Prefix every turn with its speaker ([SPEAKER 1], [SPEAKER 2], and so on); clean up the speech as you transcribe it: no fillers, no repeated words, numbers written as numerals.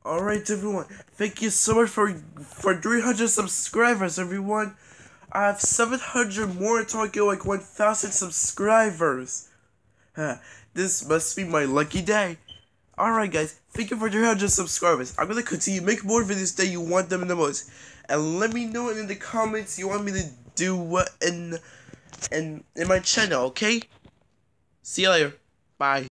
[SPEAKER 1] Alright, everyone. Thank you so much for 300 subscribers, everyone. I have 700 more target like 1,000 subscribers. Huh, this must be my lucky day. Alright, guys. Thank you for 300 subscribers. I'm gonna continue make more videos that you want them the most. And let me know in the comments you want me to do what in my channel, okay? See you later. Bye.